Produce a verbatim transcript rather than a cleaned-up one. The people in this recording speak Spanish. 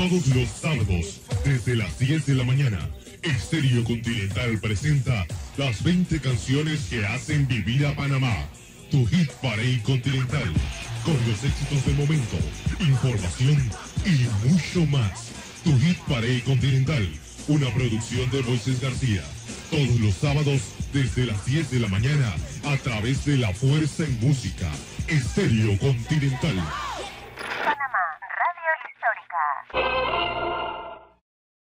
Todos los sábados, desde las diez de la mañana, Estéreo Continental presenta las veinte canciones que hacen vivir a Panamá. Tu Hit Parade Continental, con los éxitos del momento, información y mucho más. Tu Hit Parade Continental, una producción de Moisés García. Todos los sábados, desde las diez de la mañana, a través de La Fuerza en Música, Estéreo Continental.